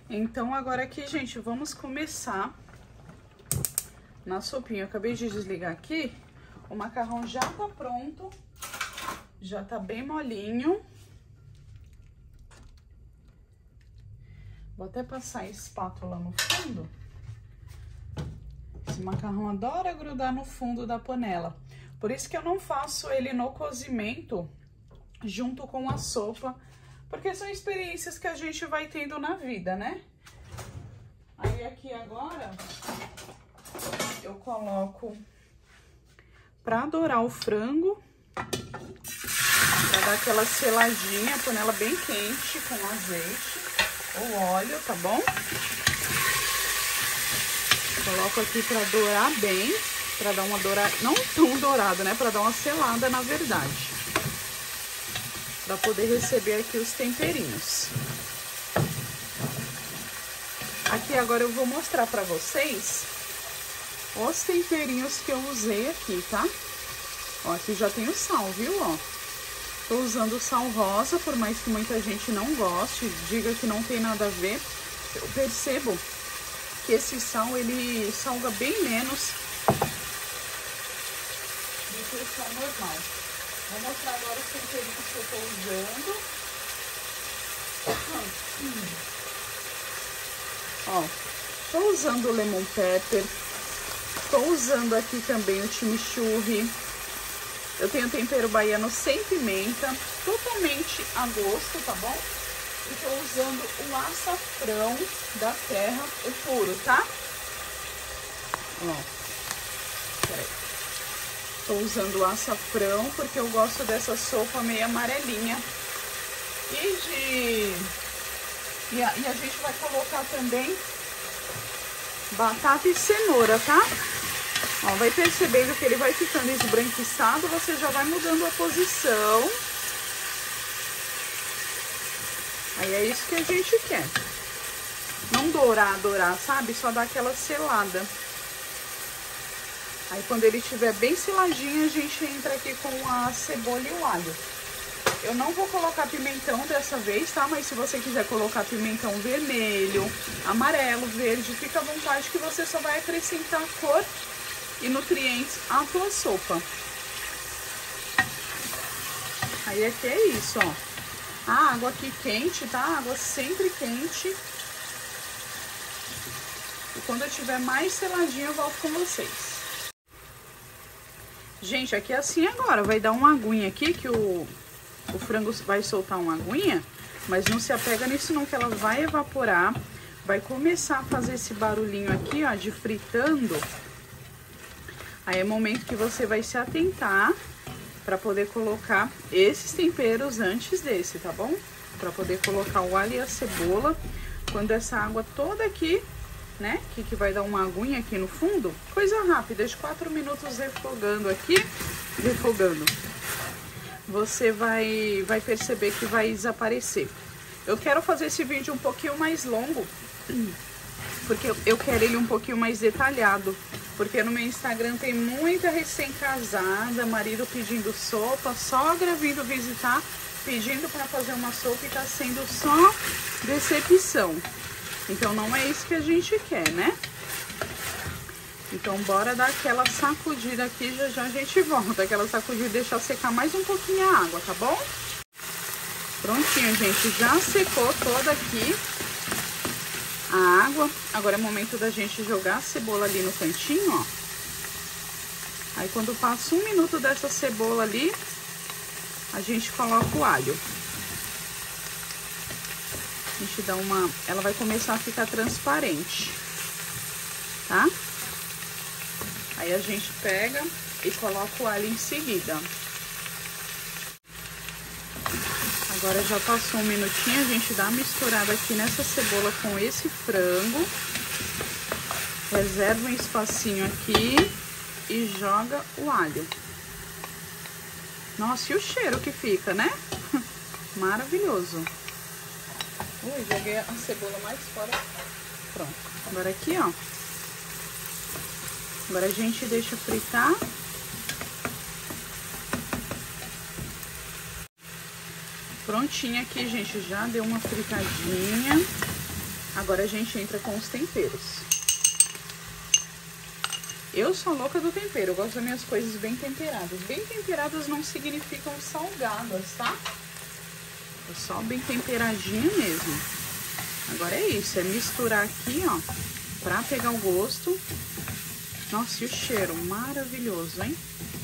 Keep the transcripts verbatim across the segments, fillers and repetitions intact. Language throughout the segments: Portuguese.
Então, agora aqui, gente, vamos começar na sopinha. Eu acabei de desligar aqui, o macarrão já tá pronto, já tá bem molinho. Vou até passar a espátula no fundo. Esse macarrão adora grudar no fundo da panela. Por isso que eu não faço ele no cozimento junto com a sopa, porque são experiências que a gente vai tendo na vida, né? Aí aqui agora eu coloco pra dourar o frango, pra dar aquela seladinha, panela bem quente com azeite ou óleo, tá bom? Coloco aqui pra dourar bem, pra dar uma dourada, não tão dourada, né? Pra dar uma selada, na verdade. Pra poder receber aqui os temperinhos. Aqui agora eu vou mostrar pra vocês os temperinhos que eu usei aqui, tá? Ó, aqui já tem o sal, viu, ó? Tô usando sal rosa, por mais que muita gente não goste, diga que não tem nada a ver. Eu percebo que esse sal, ele salga bem menos do que o sal normal. Vou mostrar agora os temperinhos que eu tô usando. Hum. Ó, tô usando o lemon pepper. Tô usando aqui também o chimichurri. Eu tenho tempero baiano sem pimenta, totalmente a gosto, tá bom? E tô usando o açafrão da terra, o puro, tá? Ó, peraí. Tô usando o açafrão porque eu gosto dessa sopa meio amarelinha. E de... E a, e a gente vai colocar também batata e cenoura, tá? Ó, vai percebendo que ele vai ficando esbranquiçado, você já vai mudando a posição. Aí é isso que a gente quer. Não dourar, dourar, sabe? Só dar aquela selada. Aí quando ele estiver bem seladinho, a gente entra aqui com a cebola e o alho. Eu não vou colocar pimentão dessa vez, tá? Mas se você quiser colocar pimentão vermelho, amarelo, verde, fica à vontade que você só vai acrescentar cor e nutrientes à tua sopa. Aí aqui é isso, ó. A água aqui quente, tá? A água sempre quente. E quando eu tiver mais seladinho, eu volto com vocês. Gente, aqui é assim agora. Vai dar uma aguinha aqui, que o, o frango vai soltar uma aguinha. Mas não se apega nisso não, que ela vai evaporar. Vai começar a fazer esse barulhinho aqui, ó, de fritando. Aí é o momento que você vai se atentar para poder colocar esses temperos antes desse, tá bom? Para poder colocar o alho e a cebola. Quando essa água toda aqui, né, que, que vai dar uma aguinha aqui no fundo, coisa rápida, de quatro minutos refogando aqui, refogando. Você vai, vai perceber que vai desaparecer. Eu quero fazer esse vídeo um pouquinho mais longo, porque eu, eu quero ele um pouquinho mais detalhado. Porque no meu Instagram tem muita recém-casada, marido pedindo sopa, sogra vindo visitar, pedindo para fazer uma sopa e tá sendo só decepção. Então não é isso que a gente quer, né? Então bora dar aquela sacudida aqui, já já a gente volta. Aquela sacudida e deixar secar mais um pouquinho a água, tá bom? Prontinho, gente, já secou toda aqui a água. Agora é momento da gente jogar a cebola ali no cantinho, ó. Aí quando passa um minuto dessa cebola ali, a gente coloca o alho. A gente dá uma... Ela vai começar a ficar transparente, tá? Aí a gente pega e coloca o alho em seguida. Agora já passou um minutinho, a gente dá uma misturada aqui nessa cebola com esse frango. Reserva um espacinho aqui e joga o alho. Nossa, e o cheiro que fica, né? Maravilhoso. Ui, joguei a cebola mais fora. Pronto. Agora aqui, ó. Agora a gente deixa fritar. Prontinha aqui, gente, já deu uma fritadinha. Agora a gente entra com os temperos. Eu sou louca do tempero, eu gosto das minhas coisas bem temperadas. Bem temperadas não significam salgadas, tá? É só bem temperadinho mesmo. Agora é isso, é misturar aqui, ó, pra pegar o gosto. Nossa, e o cheiro maravilhoso, hein?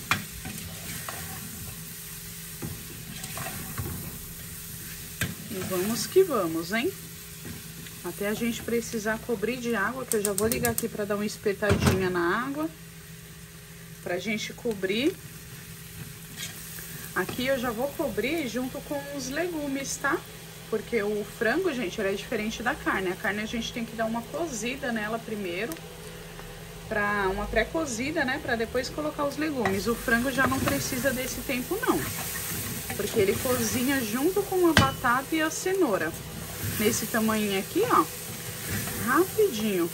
E vamos que vamos, hein? Até a gente precisar cobrir de água, que eu já vou ligar aqui pra dar uma espetadinha na água. Pra gente cobrir. Aqui eu já vou cobrir junto com os legumes, tá? Porque o frango, gente, ele é diferente da carne. A carne a gente tem que dar uma cozida nela primeiro. Pra uma pré-cozida, né? Pra depois colocar os legumes. O frango já não precisa desse tempo, não. Porque ele cozinha junto com a batata e a cenoura. Nesse tamanho aqui, ó, rapidinho.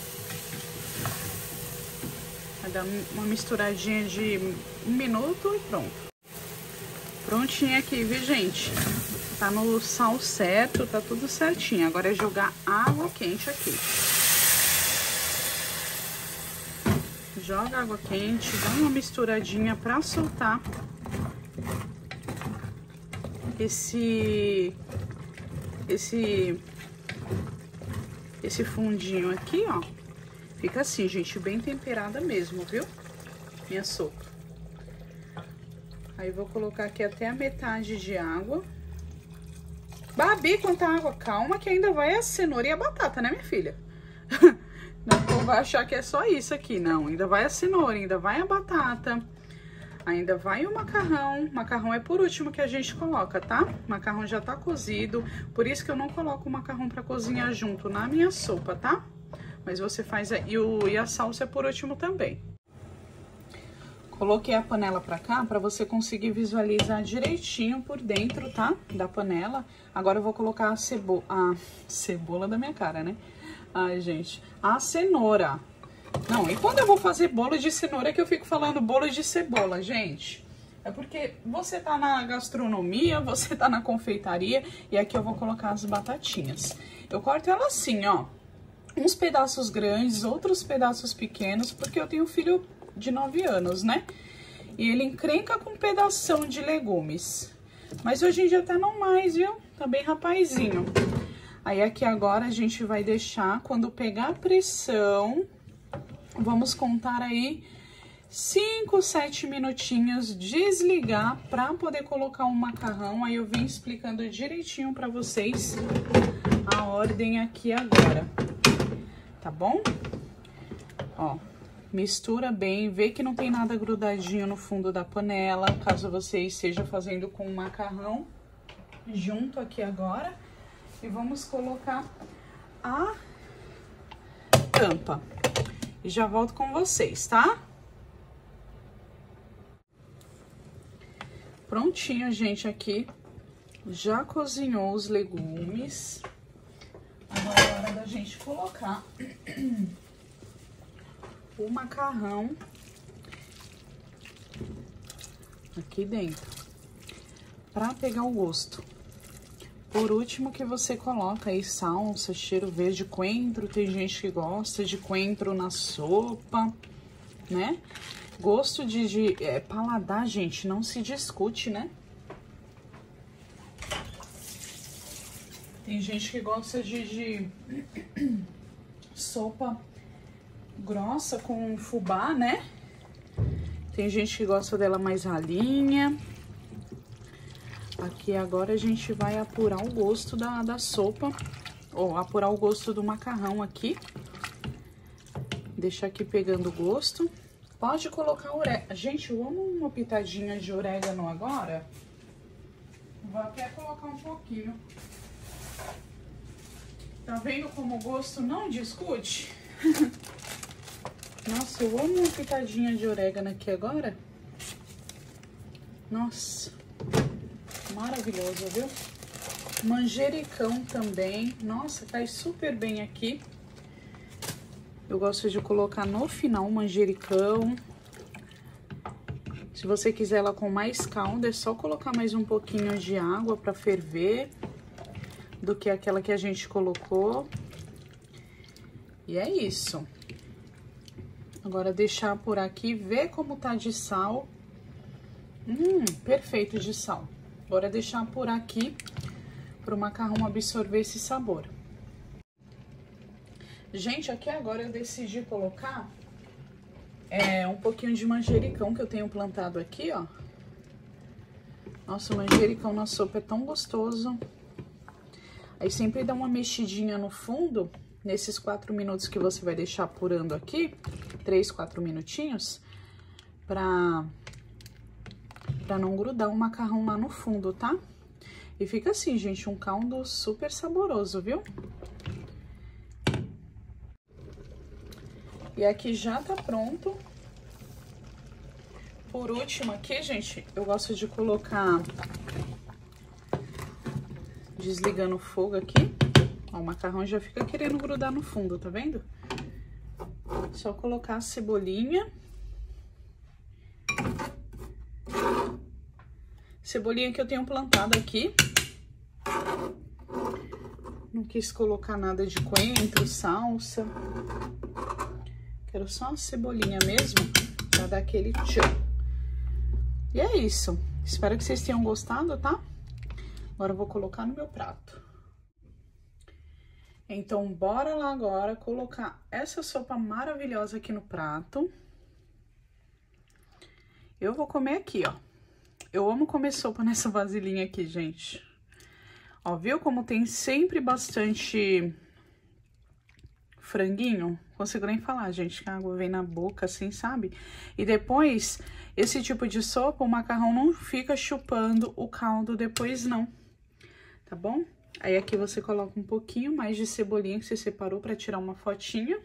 Vai dar uma misturadinha de um minuto e pronto. Prontinho aqui, viu, gente? Tá no sal certo, tá tudo certinho. Agora é jogar água quente aqui. Joga água quente, dá uma misturadinha pra soltar esse... Esse, esse fundinho aqui, ó, fica assim, gente, bem temperada mesmo, viu? Minha sopa. Aí vou colocar aqui até a metade de água. Babi, quanta água? Calma que ainda vai a cenoura e a batata, né, minha filha? Não vai achar que é só isso aqui, não. Ainda vai a cenoura, ainda vai a batata. Ainda vai o macarrão, macarrão é por último que a gente coloca, tá? O macarrão já tá cozido, por isso que eu não coloco o macarrão pra cozinhar junto na minha sopa, tá? Mas você faz, e, o, e a salsa é por último também. Coloquei a panela pra cá pra você conseguir visualizar direitinho por dentro, tá? Da panela. Agora eu vou colocar a cebola, a cebola da minha cara, né? Ai, gente, a cenoura. Não, e quando eu vou fazer bolo de cenoura que eu fico falando bolo de cebola, gente? É porque você tá na gastronomia, você tá na confeitaria e aqui eu vou colocar as batatinhas. Eu corto ela assim, ó, uns pedaços grandes, outros pedaços pequenos, porque eu tenho um filho de nove anos, né? E ele encrenca com um pedação de legumes. Mas hoje em dia tá não mais, viu? Tá bem rapazinho. Aí aqui agora a gente vai deixar, quando pegar a pressão... Vamos contar aí cinco, sete minutinhos, desligar para poder colocar um macarrão. Aí eu venho explicando direitinho para vocês a ordem aqui agora, tá bom? Ó, mistura bem, vê que não tem nada grudadinho no fundo da panela, caso você esteja fazendo com o macarrão junto aqui agora. E vamos colocar a tampa. E já volto com vocês, tá? Prontinho, gente, aqui. Já cozinhou os legumes. Agora é hora da gente colocar o macarrão aqui dentro. Pra pegar o gosto. Por último que você coloca aí salsa, cheiro verde, coentro, tem gente que gosta de coentro na sopa, né? Gosto de, de é, paladar, gente, não se discute, né? Tem gente que gosta de, de sopa grossa com fubá, né? Tem gente que gosta dela mais ralinha. Aqui agora a gente vai apurar o gosto da, da sopa, ou apurar o gosto do macarrão aqui. Deixa aqui pegando o gosto. Pode colocar orégano. Gente, eu amo uma pitadinha de orégano agora. Vou até colocar um pouquinho. Tá vendo como o gosto não discute? Nossa, eu amo uma pitadinha de orégano aqui agora. Nossa. Maravilhoso, viu? Manjericão também. Nossa, cai super bem aqui. Eu gosto de colocar no final o manjericão. Se você quiser ela com mais calda, é só colocar mais um pouquinho de água para ferver do que aquela que a gente colocou. E é isso. Agora, deixar por aqui, ver como tá de sal. Hum, perfeito de sal. Agora, deixar por aqui para o macarrão absorver esse sabor. Gente, aqui agora eu decidi colocar é, um pouquinho de manjericão que eu tenho plantado aqui, ó. Nossa, o manjericão na sopa é tão gostoso. Aí sempre dá uma mexidinha no fundo, nesses quatro minutos que você vai deixar apurando aqui, três, quatro minutinhos, pra, pra não grudar o macarrão lá no fundo, tá? E fica assim, gente, um caldo super saboroso, viu? E aqui já tá pronto. Por último aqui, gente, eu gosto de colocar... Desligando o fogo aqui. Ó, o macarrão já fica querendo grudar no fundo, tá vendo? Só colocar a cebolinha. Cebolinha que eu tenho plantado aqui. Não quis colocar nada de coentro, salsa. Quero só uma cebolinha mesmo, pra dar aquele tchan. E é isso. Espero que vocês tenham gostado, tá? Agora eu vou colocar no meu prato. Então, bora lá agora colocar essa sopa maravilhosa aqui no prato. Eu vou comer aqui, ó. Eu amo comer sopa nessa vasilhinha aqui, gente. Ó, viu como tem sempre bastante franguinho? Não consigo nem falar, gente, que a água vem na boca, assim, sabe? E depois, esse tipo de sopa, o macarrão não fica chupando o caldo depois, não. Tá bom? Aí aqui você coloca um pouquinho mais de cebolinha que você separou pra tirar uma fotinha.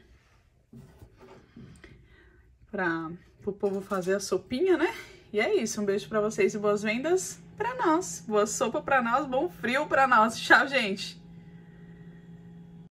Pra o povo fazer a sopinha, né? E é isso, um beijo pra vocês e boas vendas pra nós. Boa sopa pra nós, bom frio pra nós. Tchau, gente!